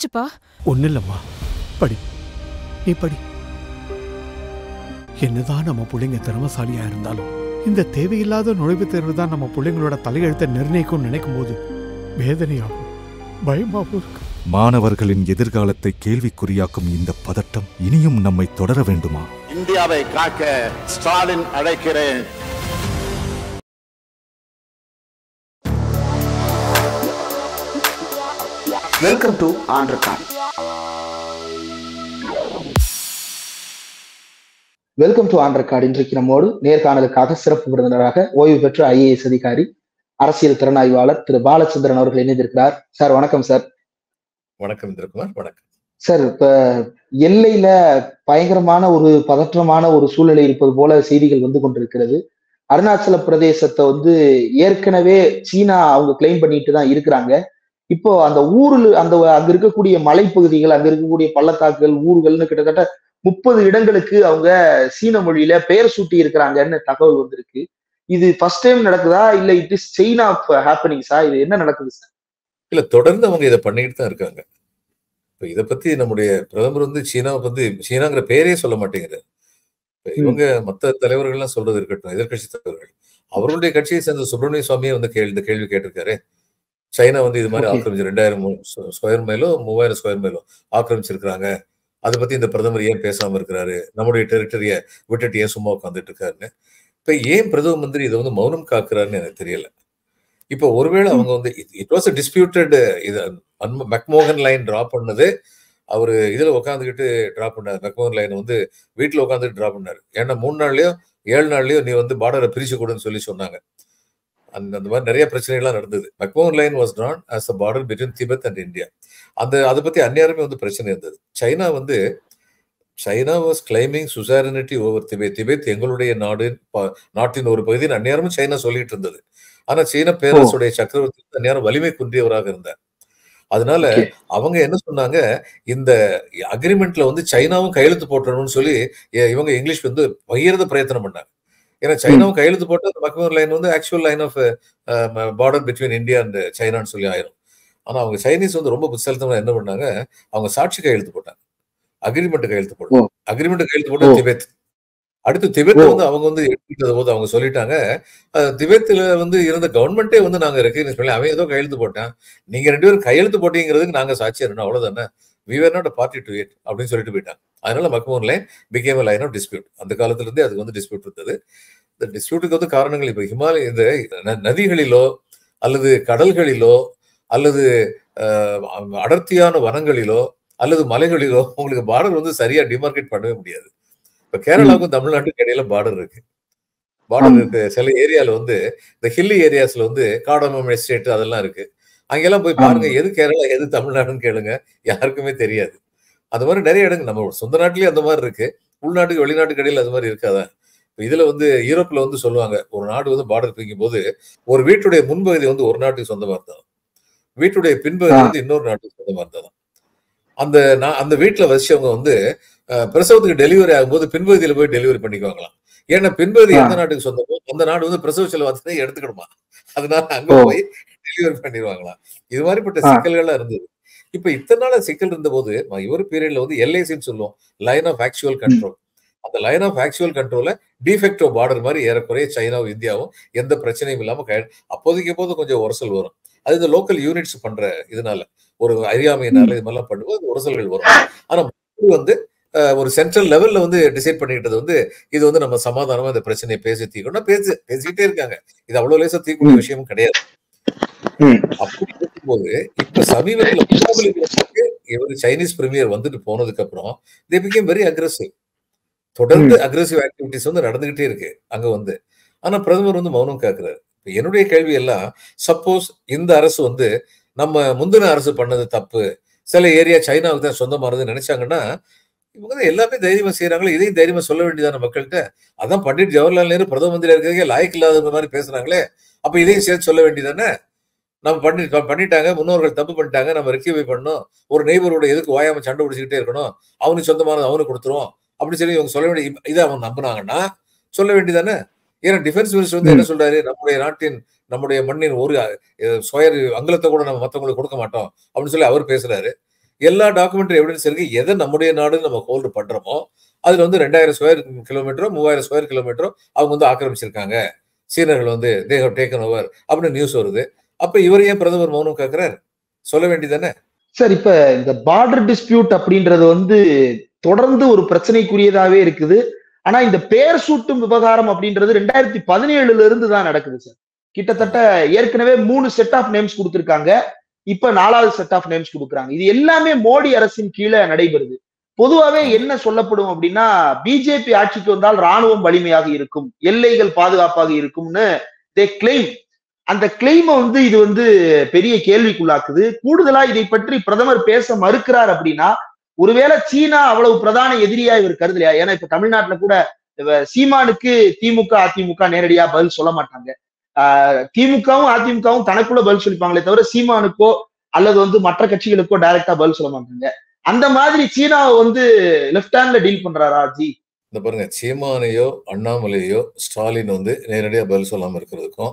என்னாச்சுப்பா? ஒன்றும் இல்லைம்மா, படி, நீ படி. என்னதான் நம்ம பிள்ளைங்க திறமசாலியா இருந்தாலும் இந்த தேவையில்லாத நுழைவுத் தேர்வு தான் நம்ம பிள்ளைங்களோட தலையெழுத்தை நிர்ணயிக்கும் நினைக்கும் போது வேதனையாகும், பயமாகவும் இருக்கு. மாணவர்களின் எதிர்காலத்தை கேள்விக்குறியாக்கும் இந்த பதட்டம் இனியும் நம்மை தொடர வேண்டுமா? இந்தியாவை காக்க ஸ்டாலின் அழைக்கிறேன். Welcome to on record. Welcome to on record. இன்றைக்கு நம்மோடு நேர்காணலுக்காக சிறப்பு விருந்தினராக ஓய்வு பெற்ற IAS அதிகாரி, அரசியல் திறனாய்வாளர் திரு பாலச்சந்திரன் அவர்கள் இணைந்திருக்கிறார். சார் வணக்கம். சார் வணக்கம் இந்திரகுமார். வணக்கம் சார். இப்ப எல்லையில பயங்கரமான ஒரு பதற்றமான ஒரு சூழ்நிலை இருப்பது போல செய்திகள் வந்து கொண்டிருக்கிறது. அருணாச்சல பிரதேசத்தை ஏற்கனவே சீனா அவங்க கிளைம் பண்ணிட்டு தான் இருக்கிறாங்க. இப்போ அந்த ஊர்ல அங்க இருக்கக்கூடிய மலைப்பகுதிகள், அங்க இருக்கக்கூடிய பள்ளத்தாக்குகள், ஊர்கள்னு கிட்டத்தட்ட 30 இடங்களுக்கு அவங்க சீன மொழியில பெயர் சூட்டி இருக்கிறாங்கன்னு தகவல் வந்திருக்கு. இது ஃபர்ஸ்ட் டைம் நடக்குதா இல்ல இட் இஸ் செயின் ஆஃப் ஹேப்பனிங்ஸா? இது என்ன நடக்குது சார்? இல்ல, தொடர்ந்து அவங்க இதை பண்ணிட்டு தான் இருக்காங்க. இப்ப இதை பத்தி நம்முடைய பிரதமர் சீனாவை பத்தி சீனாங்கிற பேரே சொல்ல மாட்டேங்கிறார். இவங்க மத்த தலைவர்கள்லாம் சொல்றது இருக்கட்டும், எதிர்கட்சி தலைவர்கள், அவர்களுடைய கட்சியை சேர்ந்த சுப்பிரமணிய சுவாமியே இந்த கேள்வி கேட்டிருக்காரு. சைனா இது மாதிரி ஆக்கிரமிச்சு 2000 ஸ்கொயர் மைலோ 3000 ஸ்கொயர் மைலோ ஆக்கிரமிச்சிருக்கிறாங்க. அதை பத்தி இந்த பிரதமர் ஏன் பேசாம இருக்கிறாரு? நம்முடைய டெரிட்டரிய விட்டுட்டு ஏன் சும்மா உட்காந்துட்டு இருக்காருன்னு. இப்ப ஏன் பிரதம மந்திரி இதை மௌனம் காக்குறாருன்னு எனக்கு தெரியல. இப்போ ஒருவேளை அவங்க இட் வாஸ் டிஸ்பியூட்டட். இது மெக்மோகன் லைன் டிராப் பண்ணது அவரு இதுல உட்காந்துக்கிட்டு டிராப் பண்ணாரு. மெக்மோகன் லைன் வீட்டுல உட்காந்துட்டு டிராப் பண்ணாரு. ஏன்னா 3 நாள்லயோ 7 நாள்லயோ நீ பார்டரை பிரிச்சு கொடுன்னு சொன்னாங்க. அந்த மாதிரி நிறைய பிரச்சனைகள்லாம் நடந்தது. McMahon line was drawn as a border between Tibet and India. அதை பத்தி அந்நேரமே பிரச்சனை இருந்தது. China was claiming suzerainty over Tibet. Tibet எங்களுடைய நாட்டின் ஒரு பகுதின்னு அந்நேரமும் சைனா சொல்லிட்டு இருந்தது. ஆனா சீன பேரரசுடைய சக்கரவர்த்தி அந்நேரம் வலிமை குன்றியவராக இருந்தார். அதனால அவங்க என்ன சொன்னாங்க, இந்த அக்ரிமெண்ட்ல சைனாவும் கையெழுத்து போட்டணும்னு சொல்லி இவங்க இங்கிலீஷ் பகிரத பிரயத்தனம் பண்ணாங்க. ஏன்னா சைனாவும் கையெழுத்து போட்டு அந்த McMahon line actual line of border between India and சைனான்னு சொல்லி ஆயிரும். ஆனா அவங்க சைனீஸ் ரொம்ப புத்திசாலித்தமா என்ன பண்ணாங்க, அவங்க சாட்சி கையெழுத்து போட்டாங்க. அக்ரிமெண்ட் கையெழுத்து போட்டு திபெத் அடுத்து திபெத் அவங்க எடுத்துக்கிட்ட போது அவங்க சொல்லிட்டாங்க, திபெத்ல இருந்த கவர்மெண்டே நாங்க ரெக்கக்னைஸ் பண்ணி அவன் ஏதோ கையெழுத்து போட்டான், நீங்க 2 பேரும் கையெழுத்து போட்டீங்கிறதுக்கு நாங்க சாட்சியா இருக்கணும், அவ்வளவுதானே, we were not a party to it அப்படின்னு சொல்லிட்டு போயிட்டாங்க. அதனால McMahon line became a line of dispute. அந்த காலத்துல இருந்தே அதுக்கு டிஸ்பியூட் இருந்தது. இந்த டிஸ்பியூட்டுக்கு காரணங்கள் இப்ப ஹிமாலய இந்த நதிகளிலோ அல்லது கடல்களிலோ அல்லது அடர்த்தியான வனங்களிலோ அல்லது மலைகளிலோ உங்களுக்கு பார்டர் சரியா டிமார்கேட் பண்ணவே முடியாது. இப்ப கேரளாவுக்கும் தமிழ்நாட்டுக்கு இடையில பார்டர் இருக்கு. சில ஏரியால இந்த ஹில்லி ஏரியாஸ்ல காடமம் எஸ்டேட் அதெல்லாம் இருக்கு. அங்கெல்லாம் போய் பாருங்க, எது கேரளா எது தமிழ்நாடுன்னு கேளுங்க, யாருக்குமே தெரியாது. அந்த மாதிரி நிறைய இடங்கள் நம்ம சொந்த நாட்டிலேயே அந்த மாதிரி இருக்கு. உள்நாட்டுக்கு வெளிநாட்டுக்கு இடையில அது மாதிரி இருக்காதா? இதுல யூரோப்ல சொல்லுவாங்க, ஒரு நாடு பார்டர் பிரிக்கும் போது ஒரு வீட்டுடைய முன்பகுதி ஒரு நாட்டுக்கு சொந்தமா இருந்தாலும் வீட்டுடைய பின்பகுதி இன்னொரு நாட்டுக்கு சொந்தமா இருந்தாலும் அந்த வீட்டுல வச்சவங்க பிரசவத்துக்கு டெலிவரி ஆகும்போது பின்பகுதியில போய் டெலிவரி பண்ணிக்குவாங்களாம். ஏன்னா பின்பகுதி எந்த நாட்டுக்கு சொந்தமோ அந்த நாடு பிரசவ செலவு எடுத்துக்கணுமா, அதனால அங்க போய் டெலிவரி பண்ணிடுவாங்களாம். இது மாதிரிப்பட்ட சிக்கல்கள்லாம் இருந்தது. இப்ப இத்தனை நாள சிக்கல் இருந்த போது இவர் பீரியட்ல LACன்னு சொல்லுவோம், லைன் ஆஃப் ஆக்சுவல் கண்ட்ரோல். அந்த லைன் ஆஃப் ஆக்சுவல் கண்ட்ரோல டிஃபெக்டோ பார்டர் மாதிரி ஏறக்குறைய சைனாவும் இந்தியாவும் எந்த பிரச்சனையும் இல்லாம அப்போதைக்கு எப்போது கொஞ்சம் உரசல் வரும். அது இந்த லோக்கல் யூனிட்ஸ் பண்ற இதனால ஒரு அறியாமையினால இது மாதிரிலாம் பண்ணும்போது உரசல்கள் வரும். ஆனா ஒரு சென்ட்ரல் லெவல்ல டிசைட் பண்ணிக்கிட்டது இது நம்ம சமாதானமா இந்த பிரச்சனையை பேசி தீர்க்கணும் பேசிக்கிட்டே இருக்காங்க. இது அவ்வளவு லேசா தீர்க்கக்கூடிய விஷயமும் கிடையாது. அப்படி இருக்கும்போது இப்ப சமீபத்துல இவர் சைனீஸ் பிரீமியர் போனதுக்கு அப்புறம் they became very aggressive. தொடர்ந்து அக்ரெசிவ் ஆக்டிவிட்டிஸ் நடந்துகிட்டே இருக்கு அங்க ஆனா பிரதமர் மௌனம் காக்குறாரு. என்னுடைய கேள்வி எல்லாம், சப்போஸ் இந்த அரசு நம்ம முந்தின அரசு பண்ணது தப்பு, சில ஏரியா சைனாவுக்கு தான் சொந்தமானதுன்னு நினைச்சாங்கன்னா இவங்க எல்லாமே தைரியமா செய்யறாங்களே, இதையும் தைரியமா சொல்ல வேண்டியதான மக்கள்கிட்ட. அதான் பண்டிட் ஜவஹர்லால் நேரு பிரதம மந்திரியா இருக்கிறதுக்கே லாய்க்கு இல்லாத மாதிரி பேசுறாங்களே, அப்ப இதையும் சேர்த்து சொல்ல வேண்டியதானே. நம்ம பண்ணிட்டாங்க, முன்னோர்கள் தப்பு பண்ணிட்டாங்க, நம்ம ரெக்டிஃபை பண்ணணும், ஒரு நெய்பரோட எதுக்கு ஓயாம சண்டை பிடிச்சிக்கிட்டே இருக்கணும், அவனுக்கு சொந்தமானது அவனுக்கு கொடுத்துரும் அப்படின்னு சொல்லி இவங்க சொல்ல வேண்டிய இதை அவங்க நம்பினாங்கன்னா சொல்ல வேண்டியதானே. ஏன்னா டிஃபென்ஸ் மினிஸ்டர் என்ன சொல்றாரு, நம்முடைய மண்ணின் ஒரு ஸ்கொயர் அங்கலத்தை கூட நம்ம மத்தவங்களுக்கு கொடுக்க மாட்டோம் அப்படின்னு சொல்லி அவர் பேசுறாரு. எல்லா டாக்குமெண்ட்ரி எவிடன்ஸ் இருக்கு. எதை நம்முடைய நாடுன்னு நம்ம ஹோல்டு பண்றோமோ அதுல வந்து 2000 ஸ்கொயர் கிலோமீட்டரோ 3000 ஸ்கொயர் கிலோமீட்டரோ அவங்க வந்து ஆக்கிரமிச்சிருக்காங்க, சீனர்கள் வந்து தே ஹவ் டேக்கன் ஓவர் அப்படின்னு நியூஸ் வருது. அப்ப இவர் ஏன் பிரதமர் மௌனம் கேட்கிறார்? சொல்ல வேண்டியதானே சார். இப்ப இந்த பார்டர் டிஸ்பியூட் அப்படின்றது வந்து தொடர்ந்து ஒரு பிரச்சனைக்குரியதாவே இருக்குது. ஆனா இந்த பெயர் சூட்டும் விவகாரம் அப்படின்றது 2017 இருந்து தான் நடக்குது சார். கிட்டத்தட்ட ஏற்கனவே 3 செட் ஆஃப் நேம்ஸ் கொடுத்திருக்காங்க, இப்ப 4வது செட் ஆஃப் நேம்ஸ் கொடுக்குறாங்க. இது எல்லாமே மோடி அரசின் கீழே நடைபெறுது. பொதுவாவே என்ன சொல்லப்படும் அப்படின்னா, பிஜேபி ஆட்சிக்கு வந்தால் ராணுவம் வலிமையாக இருக்கும், எல்லைகள் பாதுகாப்பாக இருக்கும்னு தே கிளைம். அந்த கிளைமை வந்து இது வந்து பெரிய கேள்விக்குள்ளாக்குது. கூடுதலா இதை பற்றி பிரதமர் பேச மறுக்கிறார் அப்படின்னா, ஒருவேளை சீனா அவ்வளவு பிரதான எதிரியா இவர் கருதலையா? ஏன்னா இப்ப தமிழ்நாட்டுல கூட சீமானுக்கு திமுக அதிமுக நேரடியா பதில் சொல்ல மாட்டாங்க. திமுகவும் அதிமுகவும் தனக்குள்ள பதில் சொல்லிப்பாங்களே தவிர சீமானுக்கோ அல்லது வந்து மற்ற கட்சிகளுக்கோ டைரக்டா பதில் சொல்ல மாட்டாங்க. அந்த மாதிரி சீனாவை வந்து லெப்ட் ஹேண்ட்ல டீல் பண்றாரா ஜி? இந்த பாருங்க, சீமானையோ அண்ணாமலையோ ஸ்டாலின் வந்து நேரடியா பதில் சொல்லாம இருக்கிறதுக்கும்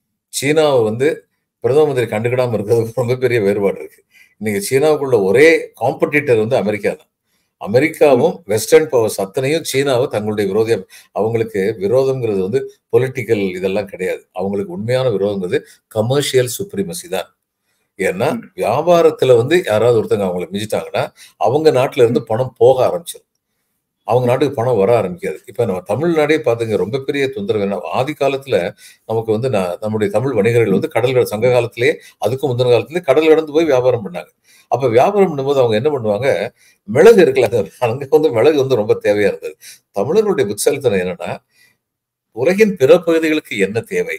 சீனாவை வந்து பிரதம மந்திரி கண்டுக்கிடாம இருக்கிறதுக்கும் ரொம்ப பெரிய வேறுபாடு இருக்கு. இன்னைக்கு சீனாவுக்குள்ள ஒரே காம்படிட்டர் வந்து அமெரிக்கா தான். அமெரிக்காவும் வெஸ்டர்ன் பவர்ஸ் அத்தனையும் சீனாவை தங்களுடைய விரோதம். அவங்களுக்கு விரோதம்ங்கிறது வந்து பொலிட்டிக்கல் இதெல்லாம் கிடையாது. அவங்களுக்கு உண்மையான விரோதங்கிறது கமர்ஷியல் சுப்ரீமசி தான். ஏன்னா வியாபாரத்துல வந்து யாராவது ஒருத்தங்க அவங்களை மிஞ்சிட்டாங்கன்னா அவங்க நாட்டுல இருந்து பணம் போக ஆரம்பிச்சிடும், அவங்க நாட்டுக்கு பணம் வர ஆரம்பிக்காது. இப்ப நம்ம தமிழ்நாடே பாத்துங்க, ரொம்ப பெரிய தொந்தரவு என்ன, ஆதி காலத்துல நமக்கு வந்து நம்முடைய தமிழ் வணிகர்கள் வந்து கடல் சங்க காலத்திலேயே அதுக்கும் முந்தின காலத்திலேயே கடல் கடந்து போய் வியாபாரம் பண்ணாங்க. அப்ப வியாபாரம் பண்ணும்போது அவங்க என்ன பண்ணுவாங்க, மிளகு இருக்குல்ல, அங்க வந்து மிளகு வந்து ரொம்ப தேவையா இருந்தது. தமிழர்களுடைய புட்சலத்தனம் என்னன்னா, உலகின் பிற பகுதிகளுக்கு என்ன தேவை,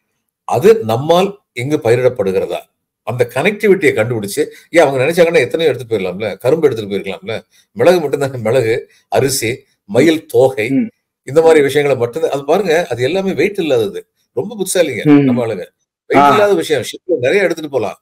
அது நம்மால் இங்கு பயிரிடப்படுகிறதா, அந்த கனெக்டிவிட்டியை கண்டுபிடிச்சு, ஏன் அவங்க நினைச்சாங்கன்னா எத்தனையோ எடுத்துட்டு போயிடலாம்ல, கரும்பு எடுத்துட்டு போயிருக்கலாம்ல, மிளகு மட்டும்தான், மிளகு, அரிசி, மயில் தோகை, இந்த மாதிரி விஷயங்களை மட்டும்தான். அது பாருங்க, அது எல்லாமே வெயிட் இல்லாதது. ரொம்ப புட்சாலிங்க நம்ம ஆளுங்க. வெயிட் இல்லாத விஷயம், ஷிப்ல நிறைய எடுத்துட்டு போலாம்.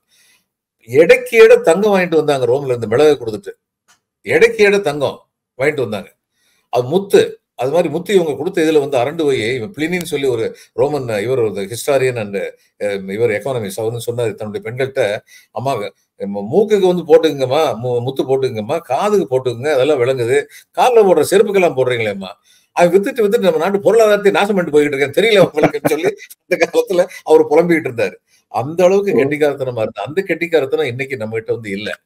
எடைக்கு எடை தங்கம் வாங்கிட்டு வந்தாங்க ரோம்ல இருந்து, மிளகை கொடுத்துட்டு எடைக்கு எடை தங்கம் வாங்கிட்டு வந்தாங்க. அது முத்து, அது மாதிரி முத்து இவங்க கொடுத்த இதுல வந்து அரண்டு போய், இவன் பிளினின்னு சொல்லி ஒரு ரோமன், இவர் ஒரு ஹிஸ்டாரியன் அண்ட் இவர் எக்கானமிஸ்ட், அவர்னு சொன்னாரு தன்னுடைய பெண்கள்கிட்ட, அம்மா மூக்குக்கு வந்து போட்டுக்குங்கம்மா, முத்து போட்டுக்குங்கம்மா, காதுக்கு போட்டுக்குங்க, அதெல்லாம் விளங்குது, காலில் போடுற செருப்புக்கெல்லாம் போடுறீங்களேம்மா, அவன் வித்துட்டு நம்ம நாட்டு பொருளாதாரத்தை நாசம் பண்ணிட்டு போயிட்டு இருக்கேன் தெரியல உங்களுக்கு சொல்லி அந்த காலத்துல அவர் புலம்பிக்கிட்டு இருந்தாரு. அந்த அளவுக்கு கெட்டிக்காரத்தனமா இருந்தா. அந்த கெட்டிக்காரத்தனம் இன்னைக்கு நம்ம கிட்ட வந்து இல்ல.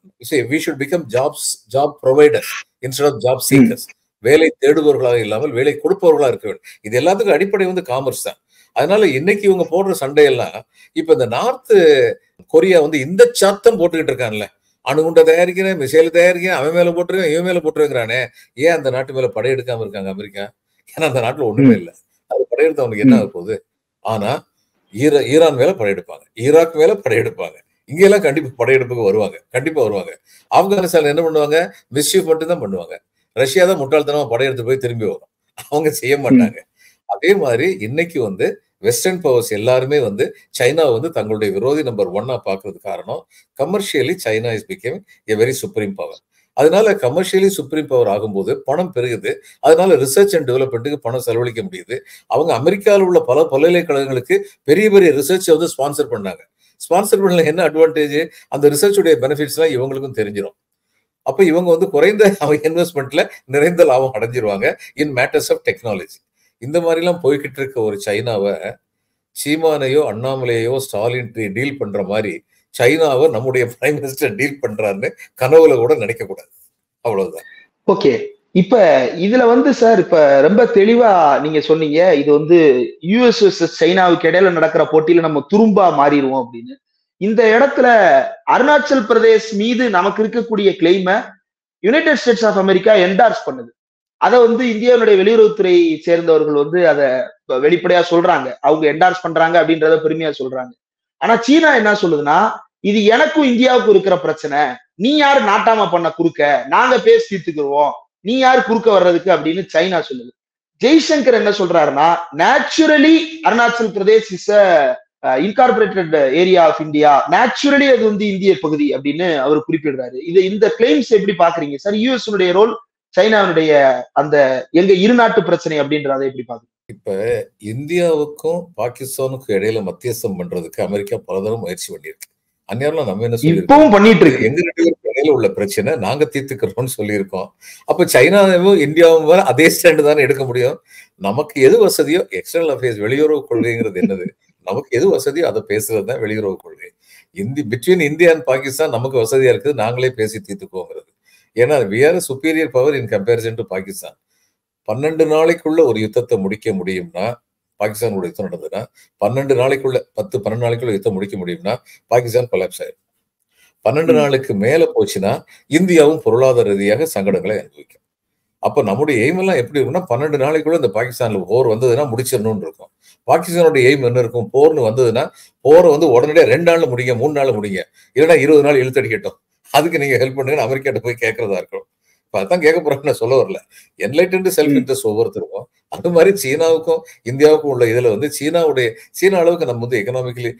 we should become job providers instead of job seekers. வேலை தேடுபவர்களாக இல்லாமல் வேலை கொடுப்பவர்களா இருக்க வேண்டும். இது எல்லாத்துக்கும் அடிப்படை வந்து காமர்ஸ் தான். அதனால இன்னைக்கு இவங்க போடுற சண்டையெல்லாம், இப்ப இந்த நார்த் கொரியா வந்து இந்த சத்தம் போட்டுக்கிட்டு இருக்கான்ல, அணுகுண்டை தயாரிக்கிறேன், மிசைல தயாரிக்கிறேன், அவன் மேல போட்டுருவேன், இவன் மேல போட்டுருங்கிறானே, ஏன் அந்த நாட்டு மேல படையெடுக்காம இருக்காங்க அமெரிக்கா? ஏன்னா அந்த நாட்டுல ஒண்ணுமே இல்லை. அது படையெடுத்து அவனுக்கு என்ன ஆக போகுது? ஆனா ஈரான் மேல படையெடுப்பாங்க, ஈராக் மேல படையெடுப்பாங்க, இங்க எல்லாம் கண்டிப்பா படையெடுப்புக்கு வருவாங்க, கண்டிப்பா வருவாங்க. ஆப்கானிஸ்தான் என்ன பண்ணுவாங்க? மிஸ்யூப் மட்டும் தான் பண்ணுவாங்க. ரஷ்யா தான் முட்டாள்தனமா படையெடுத்து போய் திரும்பி வரும், அவங்க செய்ய மாட்டாங்க. அதே மாதிரி இன்னைக்கு வந்து வெஸ்டர்ன் பவர்ஸ் எல்லாருமே வந்து சைனாவை வந்து தங்களுடைய விரோதி நம்பர் 1 பாக்குறது காரணம், commercially China is becoming a very supreme power. அதனால கமர்ஷியலி சுப்ரீம் பவர் ஆகும்போது பணம் பெருகுது. அதனால ரிசர்ச் அண்ட் டெவலப்மெண்ட்டுக்கு பணம் செலவழிக்க முடியுது. அவங்க அமெரிக்காவில் உள்ள பல பல்கலைக்கழகங்களுக்கு பெரிய பெரிய ரிசர்ச்சை வந்து ஸ்பான்சர் பண்ணாங்க. ஸ்பான்சர் பண்ணல என்ன அட்வான்டேஜ்? அந்த ரிசர்ச்சுடைய பெனிஃபிட்ஸ் எல்லாம் இவங்களுக்கும் தெரிஞ்சிடும். அப்ப இவங்க வந்து குறைந்த இன்வெஸ்ட்மெண்ட்ல நிறைந்த லாபம் அடைஞ்சிருவாங்க இன் மேட்டர்ஸ் ஆஃப் டெக்னாலஜி. இந்த மாதிரி எல்லாம் போய்கிட்டு இருக்க ஒரு சைனாவை சீமானையோ அண்ணாமலையோ ஸ்டாலின் டீல் பண்ற மாதிரி சைனாவை நம்முடைய பிரைம் மினிஸ்டர் டீல் பண்றாருன்னு கனவுல கூட நினைக்க கூடாது. அவ்வளவுதான். ஓகே, இப்ப இதுல வந்து சார், இப்ப ரொம்ப தெளிவா நீங்க சொன்னீங்க, இது வந்து யுஎஸ் வெர்சஸ் சைனாவுக்கு இடையில நடக்கிற போட்டியில நம்ம துரும்பா மாறிடுவோம் அப்படின்னு. இந்த இடத்துல அருணாச்சல் பிரதேஷ் மீது நமக்கு இருக்கக்கூடிய கிளைமை United States of America endorse பண்ணுது. அதை வந்து இந்தியாவுடைய வெளியுறவுத்துறை சேர்ந்தவர்கள் வந்து அதை வெளிப்படையா சொல்றாங்க, அவங்க என்டார்ஸ் பண்றாங்க அப்படின்றத பெருமையா சொல்றாங்க. ஆனா சீனா என்ன சொல்லுதுன்னா, இது எனக்கும் இந்தியாவுக்கும் இருக்கிற பிரச்சனை, நீ யாரு நாட்டாம பண்ண குறுக்க, நாங்க பேசி தீர்த்துக்குருவோம், நீ யாரு குறுக்க வர்றதுக்கு அப்படின்னு சைனா சொல்லுது. ஜெய்சங்கர் என்ன சொல்றாருன்னா, naturally Arunachal Pradesh is incorporated area of India, naturally அது வந்து இந்திய பகுதி அப்படின்னு அவர் குறிப்பிடுறாரு. இந்த கிளைம்ஸ் எப்படி பாக்குறீங்க சார்? யூஎஸ் ரோல், சைனாவுடைய அந்த எங்க இரு நாட்டு பிரச்சனை அப்படின்றத எப்படி பாக்குறீங்க? இப்ப இந்தியாவுக்கும் பாகிஸ்தானுக்கும் இடையில மத்தியஸ்தம் பண்றதுக்கு அமெரிக்கா பலதரம் முயற்சி பண்ணியிருக்கு. அந்நேரம் நம்ம என்ன சொல்லி இப்பவும் பண்ணிட்டு இருக்கு. எங்க 2 பேரும் இடையில உள்ள பிரச்சனை நாங்க தீர்த்துக்கிறோம்னு சொல்லியிருக்கோம். அப்ப சைனாவும் இந்தியாவும் அதே ஸ்டாண்டு தானே எடுக்க முடியும். நமக்கு எது வசதியோ எக்ஸ்டர்னல் அஃபேர்ஸ் வெளியுறவு கொள்கைங்கிறது என்னது, நமக்கு எது வசதியோ அதை பேசுறது தான் வெளியுறவு கொள்கை. பிட்வீன் இந்தியா அண்ட் பாகிஸ்தான் நமக்கு வசதியா இருக்குது, நாங்களே பேசி தீர்த்துக்கோங்கிறது. ஏன்னா we are a superior power in comparison to Pakistan. 12 நாளைக்குள்ள ஒரு யுத்தத்தை முடிக்க முடியும்னா, பாகிஸ்தானோட யுத்தம் நடந்ததுன்னா 12 நாளைக்குள்ள 10-12 நாளைக்குள்ள யுத்தம் முடிக்க முடியும்னா பாகிஸ்தான் கொலாப்ஸ் ஆயிடும். 12 நாளுக்கு மேல போச்சுன்னா இந்தியாவும் பொருளாதார ரீதியாக சங்கடங்களை அனுபவிக்கும். அப்ப நம்முடைய எய்ம் எல்லாம் எப்படி இருக்கும்னா 12 நாளைக்குள்ள இந்த பாகிஸ்தான்ல போர் வந்ததுன்னா முடிச்சிடணும்னு இருக்கும். பாகிஸ்தானோட எய்ம் என்ன இருக்கும், போர்னு வந்ததுன்னா போரை உடனடியே 2 நாள்ல முடிங்க, 3 நாள்ல முடிங்க, இல்லைன்னா 20 நாள் இழுத்தடிக்கட்டும், அதுக்கு நீங்க ஹெல்ப் பண்ணுங்க அமெரிக்காட்ட போய் கேட்கறதா இருக்கும். இப்ப அதான் கேட்க போறேன்னு நான் சொல்ல வரல. என்லைட்டன்ட் செல்ஃப் இன்ட்ரெஸ்ட் ஒவ்வொருத்தருக்கும். அது மாதிரி சீனாவுக்கும் இந்தியாவுக்கும் உள்ள இதுல சீனா அளவுக்கு நம்ம எக்கனாமிக்கலி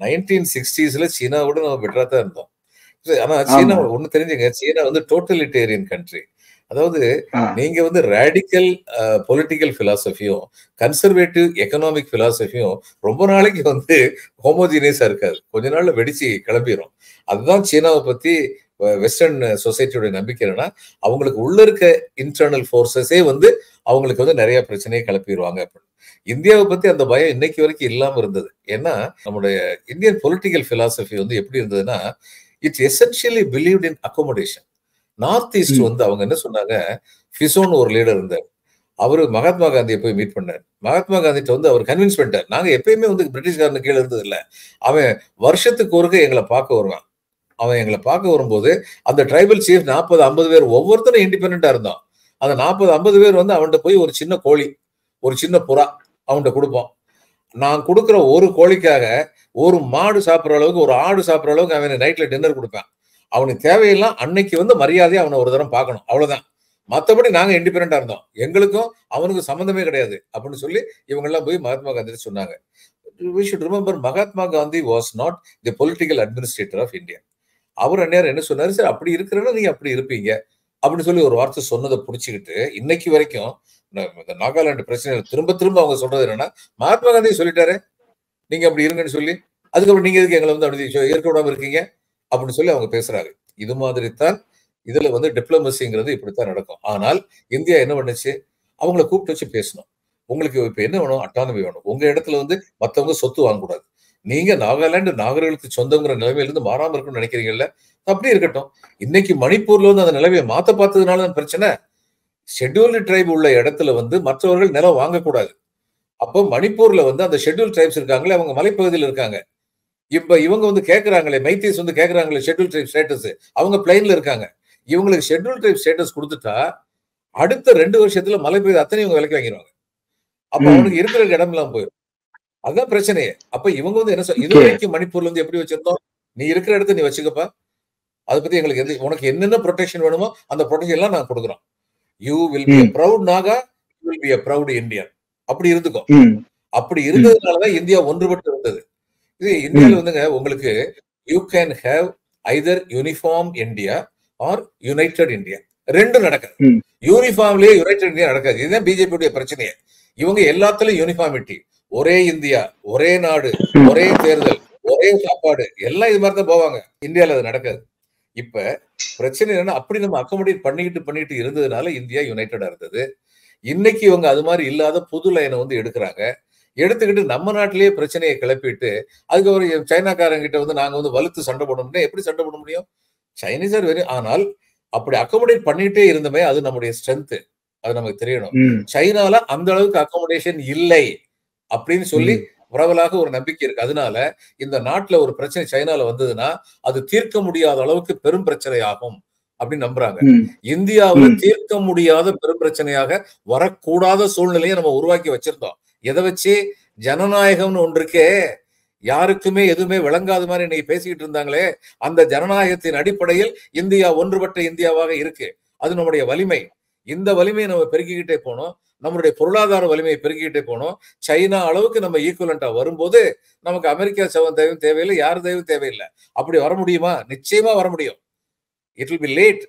1960s சீனாவோட நம்ம பெட்டரா தான் இருந்தோம். ஆனா சீனா ஒண்ணு தெரிஞ்சுங்க, சீனா டோட்டலிட்டேரியன் கண்ட்ரி. அதாவது நீங்க ரேடிக்கல் பொலிட்டிக்கல் பிலாசபியும் கன்சர்வேட்டிவ் எக்கனாமிக் பிலாசபியும் ரொம்ப நாளைக்கு ஹோமோஜினியஸா இருக்காது, கொஞ்ச நாள்ல வெடிச்சு கிளம்பிடும். அதுதான் சீனாவை பத்தி வெஸ்டர்ன் சொசைட்டியோட நம்பிக்கை என்னன்னா, அவங்களுக்கு உள்ள இருக்க இன்டர்னல் போர்சஸே அவங்களுக்கு நிறைய பிரச்சனையை கிளப்பிடுவாங்க அப்படின்னு. இந்தியாவை பத்தி அந்த பயம் இன்னைக்கு வரைக்கும் இல்லாம இருந்தது. ஏன்னா நம்முடைய இந்தியன் பொலிட்டிக்கல் பிலாசபி எப்படி இருந்ததுன்னா, it's essentially believed in accommodation. North east அவங்க என்ன சொன்னாங்க, ஃபிசோன்னு ஒரு லீடர் இருந்தார், அவரு மகாத்மா காந்தியை போய் மீட் பண்ணார். மகாத்மா காந்திட்ட அவர் கன்வின்ஸ் பண்ணிட்டார், நாங்க எப்பயுமே பிரிட்டிஷ்காரனு கீழே இருந்தது இல்லை, அவன் வருஷத்துக்கு ஒருக்க எங்களை பார்க்க வருவான். அவன் எங்களை பார்க்க வரும்போது அந்த ட்ரைபல் சீஃப் 40-50 பேர் ஒவ்வொருத்தரும் இண்டிபெண்டா இருந்தோம். அந்த 40-50 பேர் அவன்கிட்ட போய் ஒரு சின்ன கோழி, ஒரு சின்ன புறா அவன்கிட்ட கொடுப்போம். நான் கொடுக்குற ஒரு கோழிக்காக ஒரு மாடு சாப்பிட்ற அளவுக்கு, ஒரு ஆடு சாப்பிட்ற அளவுக்கு அவன் நைட்ல டின்னர் கொடுப்பேன். அவனுக்கு தேவையெல்லாம் அன்னைக்கு மரியாதையை அவனை ஒரு தரம் பார்க்கணும், அவ்வளவுதான். மற்றபடி நாங்க இண்டிபெண்டா இருந்தோம், எங்களுக்கும் அவனுக்கு சம்பந்தமே கிடையாது அப்படின்னு சொல்லி இவங்க எல்லாம் போய் மகாத்மா காந்தி சொன்னாங்க. We should remember Mahatma Gandhi was not the political administrator of India. அவர் அந்நேரம் என்ன சொன்னாரு, சார் அப்படி இருக்கிறன்னா நீங்க அப்படி இருப்பீங்க அப்படின்னு சொல்லி ஒரு வார்த்தை சொன்னதை புடிச்சுக்கிட்டு இன்னைக்கு வரைக்கும் இந்த நாகாலாந்து பிரச்சனை திரும்ப திரும்ப அவங்க சொல்றது என்னன்னா, மகாத்மா காந்தி சொல்லிட்டாரு நீங்க அப்படி இருங்கன்னு சொல்லி, அதுக்கப்புறம் நீங்க எதுக்கு எங்களை அப்படி ஏற்க விடாம இருக்கீங்க அப்படின்னு சொல்லி அவங்க பேசுறாங்க. இது மாதிரி தான் இதுல டிப்ளமசிங்கிறது இப்படித்தான் நடக்கும். ஆனால் இந்தியா என்ன பண்ணுச்சு, அவங்களை கூப்பிட்டு வச்சு பேசணும். உங்களுக்கு இப்ப என்ன வேணும், அட்டானமி வேணும், உங்க இடத்துல மத்தவங்க சொத்து வாங்கக்கூடாது, நீங்க நாகாலாந்து நாகர்களுக்கு சொந்தங்கிற நிலைமையிலிருந்து மாறாம இருக்குன்னு நினைக்கிறீங்கல்ல, அப்படி இருக்கட்டும். இன்னைக்கு மணிப்பூர்ல அந்த நிலைமையை மாத்த பார்த்ததுனால பிரச்சனை. ஷெட்யூல்டு ட்ரைப் உள்ள இடத்துல மற்றவர்கள் நிலம் வாங்கக்கூடாது. அப்போ மணிப்பூர்ல அந்த ஷெட்யூல் ட்ரைப்ஸ் இருக்காங்களே, அவங்க மலைப்பகுதியில் இருக்காங்க. இப்ப இவங்க கேட்கறாங்களே, மைத்தீஸ் கேட்கறாங்களே ஷெட்யூல் ட்ரைப் ஸ்டேட்டஸ், அவங்க பிளைன்ல இருக்காங்க. இவங்களுக்கு ஷெட்யூல் ட்ரைப் ஸ்டேட்டஸ் கொடுத்துட்டா அடுத்த 2 வருஷத்துல மலைப்பகுதி அத்தனை இவங்க விலைக்கு வாங்கிடுவாங்க. அப்ப அவனுக்கு இருக்கிற இடம் எல்லாம் போயிடும். அதுதான் பிரச்சனையே. அப்ப இவங்க என்ன இது வரைக்கும் மணிப்பூர்ல எப்படி வச்சிருந்தோம், நீ இருக்கிற இடத்த நீ வச்சுக்கப்பா, அதை பத்தி எங்களுக்கு உனக்கு என்னென்ன ப்ரொடெக்ஷன் வேணுமோ அந்த ப்ரொடெக்ஷன் எல்லாம் நான் கொடுக்குறோம். You will be proud Naga, you will be proud Indian. அப்படி இருந்துக்கும். அப்படி இருந்ததுனாலதான் இந்தியா ஒன்றுபட்டு இருந்தது. இது இந்தியால உங்களுக்கு you can have either uniform India or united India, ரெண்டும் நடக்காது. யூனிஃபார்ம்லயே யுனைடெட் இந்தியா நடக்காது. இதுதான் பிஜேபியுடைய பிரச்சனையே. இவங்க எல்லாத்துலயும் யூனிஃபார்மிட்டி, ஒரே இந்தியா, ஒரே நாடு, ஒரே தேர்தல், ஒரே சாப்பாடு, எல்லாம் இது மாதிரி தான் போவாங்க. இந்தியால அது நடக்காது. இப்ப பிரச்சனை என்னன்னா, அப்படி நம்ம அக்கோமடேட் பண்ணிக்கிட்டு இருந்ததுனால இந்தியா யுனைடெடா இருந்தது. இன்னைக்கு இவங்க அது மாதிரி இல்லாத புது லைனை எடுக்கிறாங்க. எடுத்துக்கிட்டு நம்ம நாட்டிலேயே பிரச்சனையை கிளப்பிட்டு அதுக்கப்புறம் சைனாக்காரங்கிட்ட நாங்க வலுத்து சண்டை போடணும்னா எப்படி சண்டை போட முடியும்? சைனீஸ் ஆர் வெரி, ஆனால் அப்படி அக்கோமடேட் பண்ணிட்டே இருந்தமே அது நம்முடைய ஸ்ட்ரென்த், அது நமக்கு தெரியணும். சைனால அந்த அளவுக்கு அக்கோமடேஷன் இல்லை அப்படின்னு சொல்லி பரவலாக ஒரு நம்பிக்கை இருக்கு. அதனால இந்த நாட்டுல ஒரு பிரச்சனை சைனால வந்ததுன்னா அது தீர்க்க முடியாத அளவுக்கு பெரும் பிரச்சனை ஆகும் அப்படின்னு நம்புறாங்க. இந்தியாவில் தீர்க்க முடியாத பெரும் பிரச்சனையாக வரக்கூடாத சூழ்நிலையை நம்ம உருவாக்கி வச்சிருந்தோம். எதை வச்சு? ஜனநாயகம்னு ஒன்று இருக்கே, யாருக்குமே எதுவுமே விளங்காத மாதிரி இன்னைக்கு பேசிக்கிட்டு இருந்தாங்களே, அந்த ஜனநாயகத்தின் அடிப்படையில் இந்தியா ஒன்றுபட்ட இந்தியாவாக இருக்கு. அது நம்முடைய வலிமை. இந்த வலிமையை நம்ம பெருக்கிக்கிட்டே போனோம், நம்மளுடைய பொருளாதார வலிமையை பெருக்கிக்கிட்டே போனோம். சைனா அளவுக்கு நம்ம ஈக்குவலண்டா வரும்போது நமக்கு அமெரிக்கா தயவும் தேவையில்லை, யார் தயவும் தேவையில்லை. அப்படி வர முடியுமா? நிச்சயமா வர முடியும். It will be late,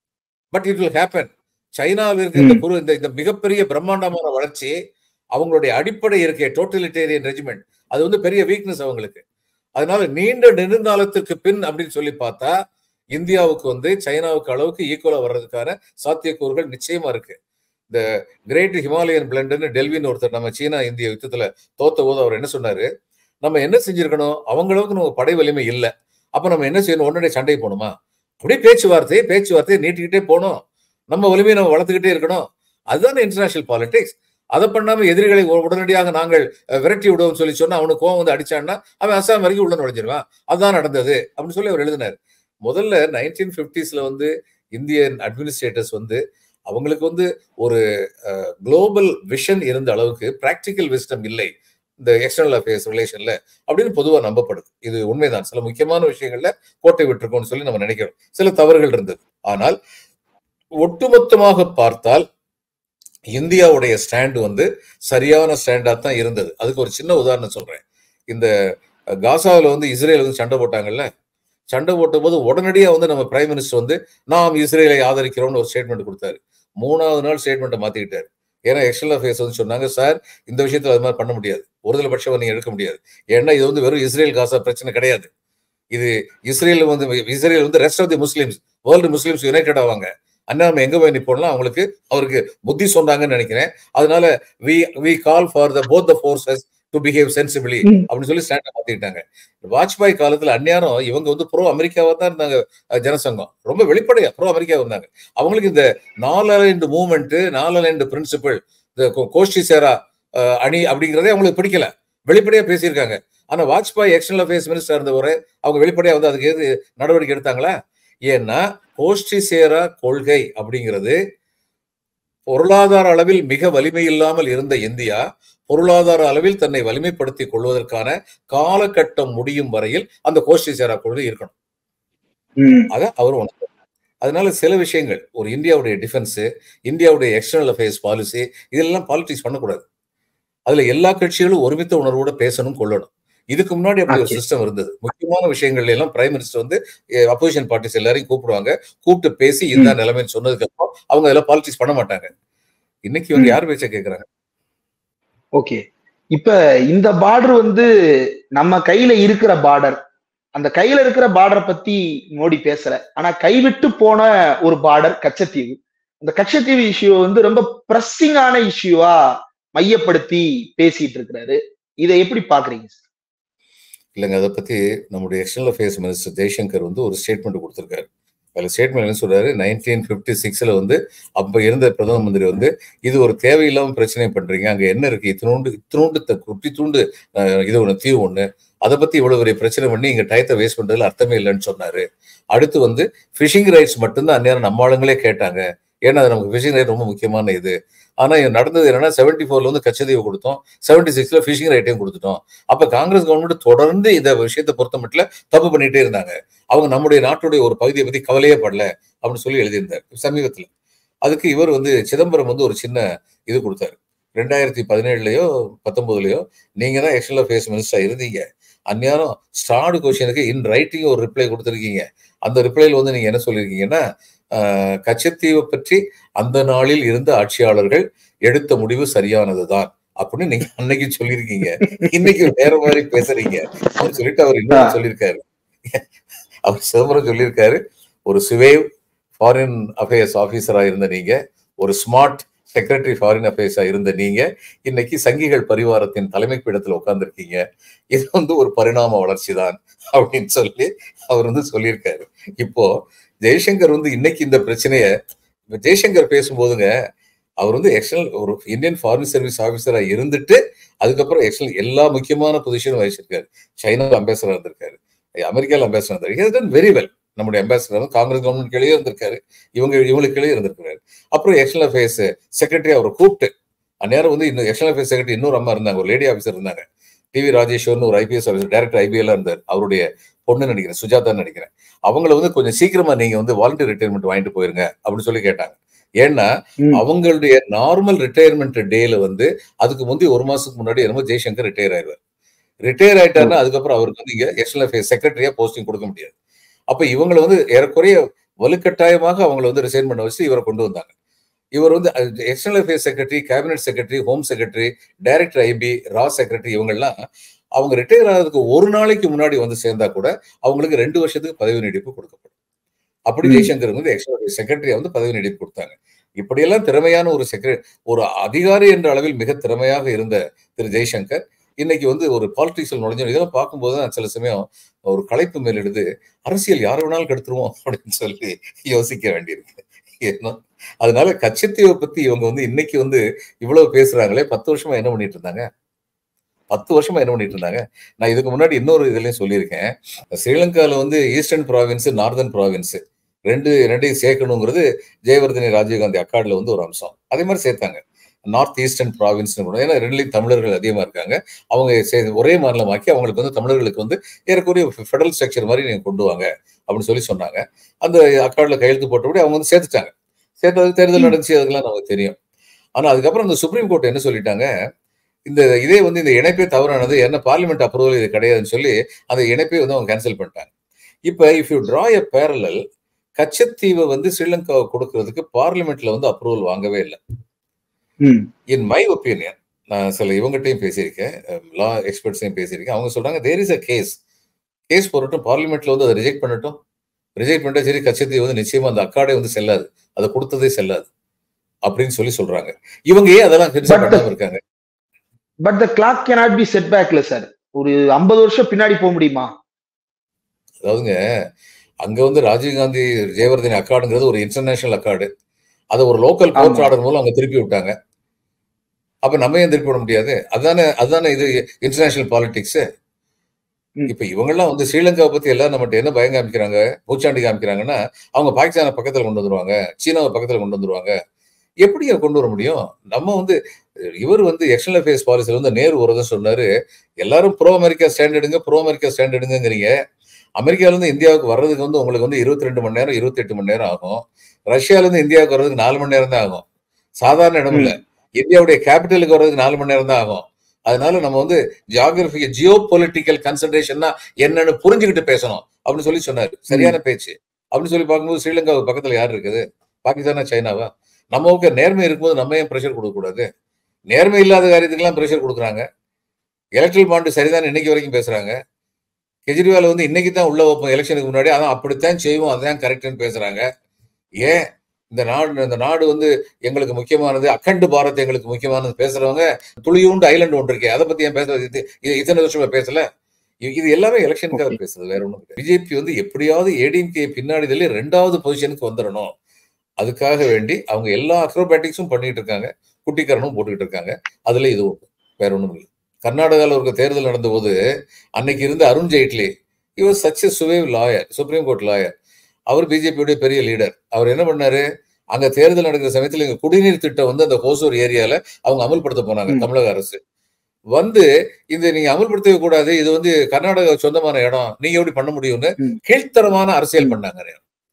but it will happen. சைனாவிற்கு இந்த மிகப்பெரிய பிரம்மாண்டமான வளர்ச்சி, அவங்களுடைய அடிப்படை இருக்கே டோட்டலிட்டேரியன் ரெஜிமெண்ட், அது பெரிய வீக்னஸ் அவங்களுக்கு. அதனால நீண்ட நெடுங்காலத்திற்கு பின் அப்படின்னு சொல்லி பார்த்தா இந்தியாவுக்கு வந்து சைனாவுக்கு அளவுக்கு ஈக்குவலா வர்றதுக்கான சாத்தியக்கூறுகள் நிச்சயமா இருக்கு. இந்த கிரேட் ஹிமாலயன் பிளண்டுன்னு டெல்வின்னு ஒருத்தர் நம்ம சீனா இந்திய யுத்தத்துல தோத்த போது அவர் என்ன சொன்னாரு, நம்ம என்ன செஞ்சிருக்கணும், அவங்க அளவுக்கு நம்ம படை வலிமை இல்லை, அப்ப நம்ம என்ன செய்யணும், உடனே சண்டை போகணுமா, அப்படியே பேச்சுவார்த்தையை நீட்டிக்கிட்டே போகணும், நம்ம வலிமையை நம்ம வளர்த்துக்கிட்டே இருக்கணும். அதுதான் இன்டர்நேஷனல் பாலிடிக்ஸ். அதை பண்ணாம எதிரிகளை உடனடியாக நாங்கள் விரட்டி விடுவோம் சொல்லி சொன்னா அவனுக்கு கோவம் வந்து அடிச்சான்னா அவன் அசாம் வரைக்கும் உள்ள நுழைஞ்சிருவான். அதுதான் நடந்தது அப்படின்னு சொல்லி அவர் எழுதினார். முதல்ல 1950s வந்து இந்தியன் அட்மினிஸ்ட்ரேட்டர்ஸ் வந்து அவங்களுக்கு வந்து ஒரு குளோபல் விஷன் இருந்த அளவுக்கு பிராக்டிக்கல் விஸ்டம் இல்லை இந்த எக்ஸ்டர்னல் அஃபேர்ஸ் ரிலேஷன்ல அப்படின்னு பொதுவாக நம்பப்படுது. இது உண்மைதான். சில முக்கியமான விஷயங்கள்ல கோட்டை விட்டுருக்கோம்னு சொல்லி நம்ம நினைக்கிறோம். சில தவறுகள் இருந்தது. ஆனால் ஒட்டுமொத்தமாக பார்த்தால் இந்தியாவுடைய ஸ்டாண்ட் வந்து சரியான ஸ்டாண்டா தான் இருந்தது. அதுக்கு ஒரு சின்ன உதாரணம் சொல்றேன். இந்த காசாவில் வந்து இஸ்ரேல் வந்து சண்டை போட்டாங்கல்ல, சண்டை போட்ட போது உடனடியாக வந்து நம்ம பிரைம் மினிஸ்டர் வந்து நாம் இஸ்ரேலை ஆதரிக்கிறோம்னு ஒரு ஸ்டேட்மெண்ட் கொடுத்தாரு. 3வது நாள் ஸ்டேட்மெண்ட்டை மாத்திக்கிட்டாரு. ஏன்னா எக்ஸ்டர்னல் அஃபேர்ஸ் வந்து சொன்னாங்க, சார் இந்த விஷயத்துல அது மாதிரி பண்ண முடியாது, ஒருதலை பட்சம் நீங்க எடுக்க முடியாது. ஏன்னா இது வந்து வெறும் இஸ்ரேல் காசா பிரச்சனை கிடையாது. இது இஸ்ரேல் வந்து rest of the Muslims, world Muslims united ஆவாங்க. அண்ணா நம்ம எங்க போய் நிப்போம்லாம் அவருக்கு புத்தி சொன்னாங்கன்னு நினைக்கிறேன். அதனால we call for both the forces to behave sensibly அப்படின்னு சொல்லி ஸ்டாண்டை மாத்திட்டாங்க. வாஜ்பாய் காலத்துல அந்நியாரம் இவங்க வந்து ப்ரோ அமெரிக்காவா தான் இருந்தாங்க. ஜனசங்கம் ரொம்ப வெளிப்படையா ப்ரோ அமெரிக்கா இருந்தாங்க. அவங்களுக்கு இந்த நாலலைண்டு மூவ்மெண்ட், நாலலைண்டு பிரின்சிபல், இந்த கோஷ்டி சேரா அணி அப்படிங்கிறதே அவங்களுக்கு பிடிக்கல. வெளிப்படையா பேசியிருக்காங்க. ஆனா வாஜ்பாய் எக்ஸ்டர்னல் அஃபேர்ஸ் மினிஸ்டர் இருந்தவரை அவங்க வெளிப்படையா வந்து அதுக்கு எது நடவடிக்கை எடுத்தாங்களா? ஏன்னா கோஷ்டி சேரா கொள்கை அப்படிங்கிறது பொருளாதார அளவில் மிக வலிமை இல்லாமல் இருந்த இந்தியா பொருளாதார அளவில் தன்னை வலிமைப்படுத்திக் கொள்வதற்கான காலகட்டம் முடியும் வரையில் அந்த கோஷ்டி சேரா கொள்கை இருக்கணும். அத அவர் உணர்ந்தார். அதனால சில விஷயங்கள், ஒரு இந்தியாவுடைய டிஃபென்ஸ், இந்தியாவுடைய எக்ஸ்டர்னல் அஃபேர்ஸ் பாலிசி, இதெல்லாம் பாலிடிக்ஸ் பண்ணக்கூடாது. அதுல எல்லா கட்சிகளும் ஒருமித்த உணர்வோட பேசணும், கொள்ளணும். இதுக்கு முன்னாடி அப்படி ஒரு சிஸ்டம் இருந்தது. முக்கியமான விஷயங்கள்ல எல்லாம் பிரைம் மினிஸ்டர் வந்து அப்போசிஷன் பார்ட்டிஸ் எல்லாரையும் கூப்பிடுவாங்க, கூப்பிட்டு பேசி இந்த நிலைமைன்னு சொன்னதுக்கு அப்புறம் அவங்க அதெல்லாம் பாலிடிக்ஸ் பண்ண மாட்டாங்க. இன்னைக்கு இவங்க யார் பேச்ச கேட்கறாங்க? ஓகே, இப்ப இந்த பார்டர் வந்து நம்ம கையில இருக்கிற பார்டர், அந்த கையில இருக்கிற பார்டரை பத்தி மோடி பேசல. ஆனா கைவிட்டு போன ஒரு பார்டர் கச்சத்தீவு. அந்த கச்சத்தீவு இஷ்யூ வந்து ரொம்ப பிரஸ்ஸிங்கான இஷ்யூவா மையப்படுத்தி பேசிட்டு இருக்கிறாரு. இதை எப்படி பாக்குறீங்க? இல்லைங்க, அதை பத்தி நம்முடைய எக்ஸ்டர்னல் அஃபேர்ஸ் மினிஸ்டர் ஜெய்சங்கர் வந்து ஒரு ஸ்டேட்மெண்ட் கொடுத்திருக்காரு. அதுல ஸ்டேட்மெண்ட் என்ன சொல்றாரு, 1956 வந்து அப்ப இருந்த பிரதம மந்திரி வந்து இது ஒரு தேவையில்லாம பிரச்சனை பண்றீங்க, அங்க என்ன இருக்கு, குட்டி தூண்டு இது ஒண்ணு தீவு ஒண்ணு, அதை பத்தி இவ்வளவு பெரிய பிரச்சனை பண்ணி இங்க டயத்தை வேஸ்ட் பண்றதுல அர்த்தமே இல்லைன்னு சொன்னாரு. அடுத்து வந்து ஃபிஷிங் ரைட்ஸ் மட்டும்தான் அந்நேரம் நம்ம ஆளுங்களே கேட்டாங்க. ஏன்னா அது நமக்கு ஃபிஷிங் ரைட் ரொம்ப முக்கியமான இது. ஆனா நடந்தது என்னன்னா 74 வந்து கச்சத்தீவு கொடுத்தோம், 76 ஃபிஷிங் ரைட்டையும் கொடுத்துட்டோம். அப்ப காங்கிரஸ் கவர்மெண்ட் தொடர்ந்து இந்த விஷயத்தை பொறுத்த மட்டும் தப்பு பண்ணிட்டே இருந்தாங்க. அவங்க நம்முடைய நாட்டுடைய ஒரு பகுதியை பத்தி கவலையே படல அப்படின்னு சொல்லி எழுதியிருந்தார் சமீபத்துல. அதுக்கு இவர் வந்து சிதம்பரம் வந்து ஒரு சின்ன இது கொடுத்தாரு. 2017லயோ 19லயோ நீங்க தான் எக்ஸ்டர்னல் அஃபேர்ஸ் மினிஸ்டர் இருந்தீங்க. அந்நேரம் ஸ்டார்டு கொஸ்டினுக்கு இன் ரைட்டிங் ஒரு ரிப்ளை கொடுத்துருக்கீங்க. அந்த ரிப்ளைல வந்து நீங்க என்ன சொல்லியிருக்கீங்கன்னா, கச்சத்தீவை பற்றி அந்த நாளில் இருந்த ஆட்சியாளர்கள் எடுத்த முடிவு சரியானதுதான் அப்படின்னு நீங்க அன்னைக்கு சொல்லியிருக்கீங்க. இன்னைக்கு வேற மாதிரி பேசுறீங்க அப்படின்னு சொல்லிட்டு அவர் இன்னும் சொல்லியிருக்காரு. அவர் சிதம்பரம் சொல்லியிருக்காரு, ஒரு சுவேவ் ஃபாரின் அஃபேர்ஸ் ஆபீசரா இருந்த நீங்க, ஒரு ஸ்மார்ட் செக்ரட்டரி ஃபாரின் அஃபேர்ஸா இருந்த நீங்க இன்னைக்கு சங்கிகள் பரிவாரத்தின் தலைமை பீடத்துல உட்கார்ந்துருக்கீங்க. இது வந்து ஒரு பரிணாம வளர்ச்சி தான் அப்படின்னு சொல்லி அவர் வந்து சொல்லியிருக்காரு. இப்போ ஜெய்சங்கர் வந்து இன்னைக்கு இந்த பிரச்சனைய ஜெய்சங்கர் பேசும்போதுங்க, அவர் வந்து எக்ஸ்டர்னல் ஒரு இந்தியன் ஃபாரின் சர்வீஸ் ஆபீசரா இருந்துட்டு அதுக்கப்புறம் எக்ஸ்டர்னல் எல்லா முக்கியமான பொசிஷனும் வகிச்சிருக்காரு. சைனாவில் அம்பாசடர் இருந்திருக்காரு, அமெரிக்காவில் அம்பாசடர் இருந்திருக்காரு. Very well. நம்முடைய அம்பாசடர் வந்து காங்கிரஸ் கவர்மெண்ட் கீழே இருந்திருக்காரு, இவங்களுக்கு கீழே இருந்திருக்காரு. அப்புறம் எக்ஸ்டர்னல் அஃபேர்ஸ் செக்ரட்டரி அவரை கூப்பிட்டு அந்நேரம் வந்து இன்னும் எக்ஸ்டர்னல் அஃபேர்ஸ் செக்ரட்டரி இன்னொரு அம்மா இருந்தாங்க, ஒரு லேடி ஆஃபீஸர் இருந்தாங்க, டிவி ராஜேஸ்வர்னு ஒரு ஐபிஎஸ் ஆஃபீஸர், டைரக்டர் ஐபிஎல் இருந்தார். அவருடைய பொண்ணு நினைக்கிறேன், சுஜாதான்னு நினைக்கிறேன். அவங்கள வந்து கொஞ்சம் சீக்கிரமா நீங்க வந்து வாலண்டியர் ரிட்டையர்மெண்ட் வாங்கிட்டு போயிருங்க அப்படின்னு சொல்லி கேட்டாங்க. ஏன்னா அவங்களுடைய நார்மல் ரிட்டையர்மெண்ட் டேல வந்து அதுக்கு முந்தைய ஒரு மாசத்துக்கு முன்னாடி என்னமோ ஜெய்சங்கர் ரிட்டையர் ஆயிடுவார். ரிட்டையர் ஆயிட்டாருன்னா அதுக்கப்புறம் அவருக்கு வந்து இங்க எக்ஸ்டர்னல் அஃபேர்ஸ் செக்ரட்டரியா போஸ்டிங் கொடுக்க முடியாது. அப்ப இவங்களை வந்து ஏறக்குறைய வலுக்கட்டாயமாக அவங்களை வந்து ரிசைன் பண்ண வச்சு இவரை கொண்டு வந்தாங்க. இவர் வந்து external affairs secretary, cabinet secretary, home secretary, director IB, ரா செக்ரட்டரி, இவங்கெல்லாம் அவங்க ரிட்டையர் ஆகிறதுக்கு ஒரு நாளைக்கு முன்னாடி வந்து சேர்ந்தா கூட அவங்களுக்கு 2 வருஷத்துக்கு பதவி நீடிப்பு கொடுக்கப்படும். அப்படி ஜெய்சங்கர் வந்து செக்ரட்டரியா வந்து பதவி நீடிப்பு கொடுத்தாங்க. இப்படியெல்லாம் திறமையான ஒரு அதிகாரி என்ற அளவில் மிக திறமையாக இருந்த திரு ஜெய்சங்கர் இன்னைக்கு வந்து ஒரு பாலிடிக்ஸில் நுழைஞ்சோம். இதெல்லாம் பார்க்கும்போது தான் சில சமயம் ஒரு களைப்பு மேலிடுது. அரசியல் யார் வேணாலும் கெடுத்துருவோம் அப்படின்னு சொல்லி யோசிக்க வேண்டியிருக்கு. ஏன்னா அதனால கச்சத்தீவை பத்தி இவங்க வந்து இன்னைக்கு வந்து இவ்வளவு பேசுறாங்களே, 10 வருஷமா என்ன பண்ணிட்டு இருந்தாங்க? 10 வருஷமா என்ன பண்ணிட்டு இருந்தாங்க? நான் இதுக்கு முன்னாடி இன்னொரு இதுலயும் சொல்லியிருக்கேன். ஸ்ரீலங்கால வந்து ஈஸ்டர்ன் ப்ராவின்ஸ், நார்தர்ன் ப்ராவின்ஸ் ரெண்டையும் சேர்க்கணுங்கிறது ஜெயவர்தனி ராஜீவ்காந்தி அக்கார்டுல வந்து ஒரு அம்சம். அதே மாதிரி சேர்த்தாங்க நார்த் ஈஸ்டர்ன் ப்ராவின்ஸ். ஏன்னா ரெண்டுலையும் தமிழர்கள் அதிகமா இருக்காங்க. அவங்க ஒரே மாநிலமாக்கி அவங்களுக்கு வந்து தமிழர்களுக்கு வந்து ஏறக்குறைய ஃபெடரல் ஸ்ட்ரக்சர் மாதிரி நீங்க கொண்டு வாங்க அப்படின்னு சொல்லி சொன்னாங்க. அந்த அக்கார்டுல கையெழுத்து போட்டபடி அவங்க வந்து சேர்த்துட்டாங்க. சேர்த்ததுக்கு தேர்தல் நடந்துச்சு, அதுக்கெல்லாம் நமக்கு தெரியும். ஆனா அதுக்கப்புறம் இந்த சுப்ரீம் கோர்ட் என்ன சொல்லிட்டாங்க, இதே வந்து இந்த இணைப்பே தவறானது, என்ன பார்லிமெண்ட் அப்ரூவல் இது கிடையாதுன்னு சொல்லி அந்த இணைப்பை வந்து அவங்க கேன்சல் பண்ணிட்டாங்க. இப்ப if you draw a parallel, கச்சத்தீவை வந்து ஸ்ரீலங்கா கொடுக்கறதுக்கு பார்லிமெண்ட்ல வந்து அப்ரூவல் வாங்கவே இல்லை. இன் மை ஒப்பீனியன், நான் சில இவங்ககிட்டையும் பேசியிருக்கேன், லா எக்ஸ்பர்ட்ஸையும் பேசியிருக்கேன். அவங்க சொல்றாங்க தேர் இஸ் அ கேஸ் போடட்டும், பார்லிமெண்ட்ல வந்து அதை ரிஜெக்ட் பண்ணட்டும். ரிஜெக்ட் பண்ணிட்டா சரி, கச்சத்தீவு வந்து நிச்சயமா அந்த அக்காடே வந்து செல்லாது, அதை கொடுத்ததே செல்லாது அப்படின்னு சொல்றாங்க. இவங்க ஏன் அதெல்லாம் பண்ணாம இருக்காங்க? But the clock cannot be set backல சார். ஒரு 50 வருஷம் பின்னாடி போக முடியுமா? அதாவதுங்க, அங்க வந்து ராஜீவ்காந்தி ஜெயவர்தனி அக்காடுங்கிறது ஒரு இன்டர்நேஷனல் அக்காடு. அதை ஒரு லோக்கல் கோர்ட் ஆர்டர் மூலம் அவங்க திருப்பி விட்டாங்க. அப்ப நம்ம ஏன் திருப்பி விட முடியாது? அதுதானே இது இன்டர்நேஷனல் பாலிடிக்ஸ். இப்ப இவங்கெல்லாம் வந்து ஸ்ரீலங்காவை பத்தி எல்லாம் நம்மகிட்ட என்ன பயம் காமிக்கிறாங்க, பூச்சாண்டி காமிக்கிறாங்கன்னா, அவங்க பாகிஸ்தானை பக்கத்துல கொண்டு வந்துருவாங்க, சீனாவை பக்கத்துல கொண்டு வந்துருவாங்க. எப்படி கொண்டு வர முடியும்? நம்ம வந்து இவர் வந்து எக்ஸ்டர்னல் அஃபேர்ஸ் பாலிசில வந்து நேரு ஒரு சொன்னாரு, எல்லாரும் ப்ரோ அமெரிக்கா ஸ்டாண்டர்டுங்கிறீங்க. அமெரிக்கால இருந்து இந்தியாவுக்கு வர்றதுக்கு வந்து உங்களுக்கு வந்து 22 மணி நேரம் 28 மணி நேரம் ஆகும். ரஷ்யால இருந்து இந்தியாவுக்கு வர்றதுக்கு 4 மணி நேரம் தான் ஆகும். சாதாரண இடம் இல்ல, இந்தியாவுடைய கேபிட்டலுக்கு வர்றதுக்கு 4 மணி நேரம் தான் ஆகும். அதனால நம்ம வந்து ஜியோ பொலிட்டிக்கல் கன்சன்ட்ரேஷன்னா என்னன்னு புரிஞ்சுக்கிட்டு பேசணும் அப்படின்னு சொல்லி சொன்னாரு. சரியான பேச்சு. அப்படின்னு சொல்லி பார்க்கும்போது ஸ்ரீலங்காவுக்கு பக்கத்துல யார் இருக்குது? பாகிஸ்தானா, சைனாவா? நமக்கு நேர்மை இருக்கும்போது நம்ம ஏன் பிரஷர் கொடுக்க கூடாது? நேர்மை இல்லாத காரியத்துக்கெல்லாம் பிரஷர் கொடுக்குறாங்க. எலக்ட்ரல் பாண்டு சரிதான் இன்னைக்கு வரைக்கும் பேசுறாங்க. கெஜ்ரிவால் வந்து இன்னைக்கு தான் உள்ள வைப்போம் எலெக்ஷனுக்கு முன்னாடி, அதான் அப்படித்தான் செய்வோம், அதான் கரெக்ட்னு பேசுறாங்க. ஏன் இந்த நாடு வந்து எங்களுக்கு முக்கியமானது, அக்கண்டு பாரத் எங்களுக்கு முக்கியமானது பேசுறவங்க துளியூண்டு ஐலண்ட் ஒன்று இருக்கே, அதை பத்தி ஏன் பேசுறது? இத்தனை வருஷமா பேசல. இது எல்லாமே எலெக்ஷனுக்காக பேசுறது, வேற ஒண்ணும். பிஜேபி வந்து எப்படியாவது ஏடிஎம்கே பின்னாடி 2வது பொசிஷனுக்கு வந்துடணும். அதுக்காக வேண்டி அவங்க எல்லா அக்ரோபேட்டிக்ஸும் பண்ணிட்டு இருக்காங்க, குட்டிக்கரனும் போட்டுக்கிட்டு இருக்காங்க. அதுல இது ஒன்று, வேற ஒண்ணும் இல்லை. கர்நாடகாவில் ஒரு தேர்தல் நடந்த போது அன்னைக்கு இருந்த அருண் ஜெய்ட்லி, இவர் such a suave lawyer, supreme court lawyer, அவர் பிஜேபியுடைய பெரிய லீடர். அவர் என்ன பண்ணாரு, அங்க தேர்தல் நடக்கிற சமயத்தில் இங்க குடிநீர் திட்டம் வந்து அந்த ஹோசூர் ஏரியால அவங்க அமல்படுத்த போனாங்க. தமிழக அரசு வந்து இந்த நீங்க அமல்படுத்தவே கூடாது, இது வந்து கர்நாடகா சொந்தமான இடம், நீங்க எப்படி பண்ண முடியும்னு கீழ்த்தரமான அரசியல் பண்ணாங்க.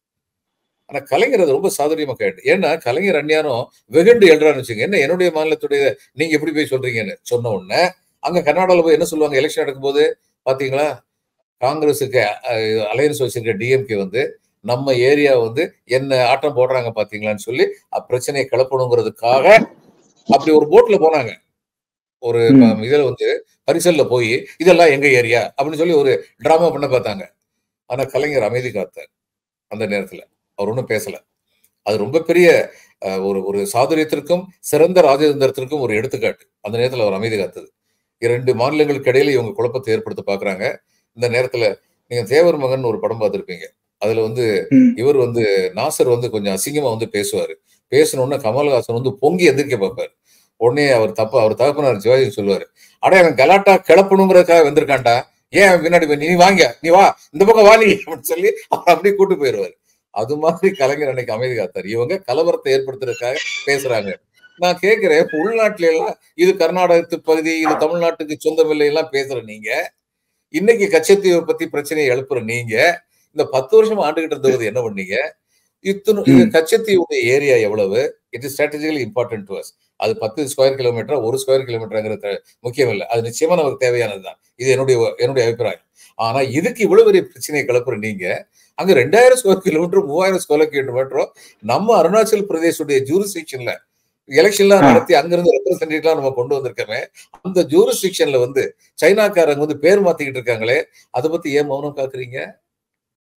ஆனா கலைஞர் அது ரொம்ப சாதுரியமா கேட்டு, ஏன்னா கலைஞர் அந்நியாரம் வெகுண்டு எழுறான்னு வச்சுங்க, என்ன என்னுடைய மாநிலத்துடைய நீங்க எப்படி போய் சொல்றீங்கன்னு சொன்ன உடனே அங்க கர்நாடகாவில் போய் என்ன சொல்லுவாங்க, எலெக்ஷன் நடக்கும்போது பாத்தீங்களா, காங்கிரஸுக்கு அலையன்ஸ் வச்சிருக்க டிஎம்கே வந்து நம்ம ஏரியா வந்து என்ன ஆட்டம் போடுறாங்க பாத்தீங்களான்னு சொல்லி பிரச்சனையை கிளப்பணுங்கிறதுக்காக அப்படி ஒரு போட்ல போனாங்க. ஒரு இதுல வந்து பரிசல்ல போய் இதெல்லாம் எங்க ஏரியா அப்படின்னு சொல்லி ஒரு டிராமா பண்ண பார்த்தாங்க. ஆனா கலைஞர் அமைதி காத்தார். அந்த நேரத்துல அவர் ஒன்றும் பேசல. அது ரொம்ப பெரிய ஒரு சாதுரியத்திற்கும் சிறந்த ராஜதந்திரத்திற்கும் ஒரு எடுத்துக்காட்டு. அந்த நேரத்துல அவர் அமைதி காத்தது. 2 மாநிலங்களுக்கு இடையில இவங்க குழப்பத்தை ஏற்படுத்த பாக்குறாங்க. இந்த நேரத்துல நீங்க தேவர் மகன் ஒரு படம் பார்த்திருப்பீங்க. அதுல வந்து இவர் வந்து நாசர் வந்து கொஞ்சம் அசிங்கமா வந்து பேசுவாரு. பேசணும்னா கமல்ஹாசன் வந்து பொங்கி எதிர்க்க பார்ப்பாரு. உடனே அவர் தகப்பனார் சிவாஜி சொல்லுவாரு, அடே அவன் கலாட்டா கிளப்பணுங்கிறதுக்காக வந்திருக்கான்டா, ஏன் பின்னாடி நீ வாங்க, நீ வா, இந்த பக்கம் வாலி அப்படின்னு சொல்லி அவர் அப்படியே கூட்டு போயிடுவாரு. அது மாதிரி கலைஞர் அன்னைக்கு அமைதி காத்தார். இவங்க கலவரத்தை ஏற்படுத்துறதுக்காக பேசுறாங்க. நான் கேட்கிறேன், உள்நாட்டுல எல்லாம் இது கர்நாடகத்து பகுதி, இது தமிழ்நாட்டுக்கு சொந்தமில்லை எல்லாம் பேசுற நீங்க, இன்னைக்கு கச்சத்தீவை பத்தி பிரச்சனையை எழுப்புற நீங்க, இந்த 10 வருஷம் ஆண்டுகிட்டு இருந்தது என்ன பண்ணீங்க? கச்சத்தீவுடைய ஏரியா எவ்வளவு? It is strategically important to us. அது 10 ஸ்கொயர் கிலோமீட்டர் 1 ஸ்கொயர் கிலோமீட்டர்ங்கிறது முக்கியம் இல்லை, அது நிச்சயமா நமக்கு தேவையானதுதான். இது என்னுடைய அபிப்பிராயம். ஆனா இதுக்கு இவ்வளவு பெரிய பிரச்சனையை கிளப்புற நீங்க, அங்க 2000 ஸ்கொயர் கிலோமீட்டர் 3000 ஸ்கொயர் கிலோமீட்டர் நம்ம அருணாச்சல் பிரதேசுடைய ஜூரிஸ்டிக்ஷன்ல எலெக்ஷன்லாம் நடத்தி அங்கிருந்து ரெப்ரசன்டேட்டிவ்லாம் நம்ம கொண்டு வந்திருக்கோமே, அந்த ஜூரிஸ்டிக்ஷன்ல வந்து சைனாக்காரங்க வந்து பேர் மாத்திக்கிட்டு இருக்காங்களே, அதை பத்தி ஏன் மௌனம் காக்குறீங்க?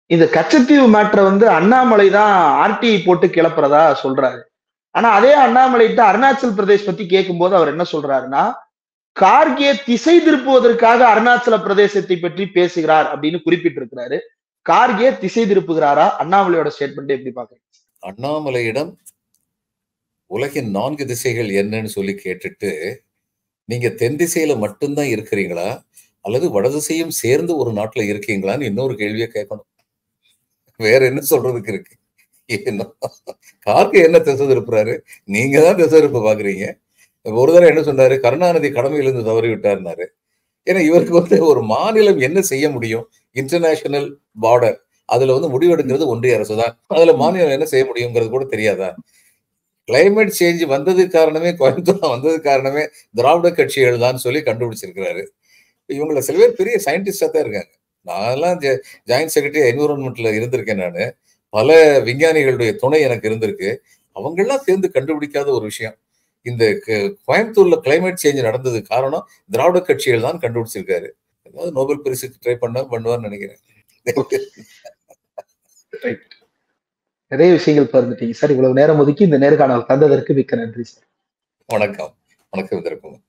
இந்த கச்சத்தீவு மேட்டரை வந்து அண்ணாமலை தான் ஆர்டிஐ போட்டு கிளப்புறதா சொல்றாரு. ஆனா அதே அண்ணாமலைகிட்ட அருணாச்சல் பிரதேஷ் பத்தி கேட்கும்போது அவர் என்ன சொல்றாருன்னா, கார்கே திசை திருப்புவதற்காக அருணாச்சல பிரதேசத்தை பற்றி பேசுகிறார் அப்படின்னு குறிப்பிட்டிருக்கிறாரு. கார்கே திசை திருப்புகிறாரா? அண்ணாமலையோட ஸ்டேட்மெண்ட் எப்படி பாக்குறீங்க? அண்ணாமலையிடம் உலகின் 4 திசைகள் என்னன்னு சொல்லி கேட்டுட்டு, நீங்க தென் திசையில மட்டும்தான் இருக்கிறீங்களா அல்லது வடதிசையும் சேர்ந்து ஒரு நாட்டுல இருக்கீங்களான்னு இன்னொரு கேள்வியை கேட்கணும். வேற என்ன சொல்றதுக்கு இருக்கு? ஏன்னா கார்கே என்ன திசை திருப்புறாரு? நீங்க தான் திசை திருப்ப பாக்குறீங்க. ஒரு தடவை என்ன சொன்னாரு, கருணாநிதி கடமையிலிருந்து தவறி விட்டாருனாரு. ஏன்னா இவருக்கு வந்து ஒரு மாநிலம் என்ன செய்ய முடியும்? இன்டர்நேஷனல் பார்டர், அதுல வந்து முடிவெடுக்கிறது ஒன்றிய அரசு தான். அதுல மாநிலம் என்ன செய்ய முடியுங்கிறது கூட தெரியாதா? கிளைமேட் சேஞ்ச் வந்ததுக்கு காரணமே, கோயம்புத்தூர் வந்ததுக்கு காரணமே திராவிட கட்சிகள் தான் சொல்லி கண்டுபிடிச்சிருக்கிறாரு. இவங்கள சில பேர் பெரிய சயின்டிஸ்டா தான் இருக்காங்க. நான்லாம் ஜாயிண்ட் செக்ரட்டரி என்விரான்மெண்ட்ல இருந்திருக்கேன். நானு பல விஞ்ஞானிகளுடைய துணை எனக்கு இருந்திருக்கு. அவங்கெல்லாம் சேர்ந்து கண்டுபிடிக்காத ஒரு விஷயம். இந்த கோயம்புத்தூர்ல கிளைமேட் சேஞ்ச் நடந்தது காரணம் திராவிட கட்சிகள் தான் கண்டுபிடிச்சிருக்காரு. ஏதாவது நோபல் பரிசுக்கு ட்ரை பண்ணுவார்னு நினைக்கிறேன். நிறைய விஷயங்கள் பகிர்ந்துட்டீங்க சார். இவ்வளவு நேரம் ஒதுக்கி இந்த நேர்காணல் தந்ததற்கு மிக்க நன்றி சார். வணக்கம். வணக்கம்.